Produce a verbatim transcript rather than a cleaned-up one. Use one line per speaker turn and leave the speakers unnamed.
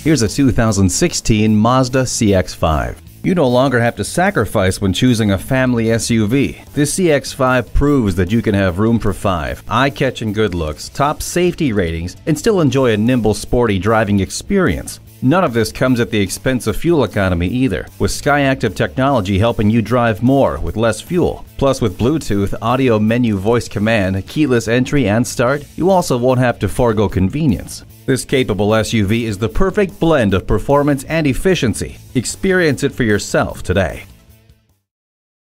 Here's a two thousand sixteen Mazda C X five. You no longer have to sacrifice when choosing a family S U V. This C X five proves that you can have room for five, eye-catching good looks, top safety ratings, and still enjoy a nimble, sporty driving experience. None of this comes at the expense of fuel economy either, with SkyActiv technology helping you drive more with less fuel. Plus, with Bluetooth, audio menu voice command, keyless entry and start, you also won't have to forego convenience. This capable S U V is the perfect blend of performance and efficiency. Experience it for yourself today.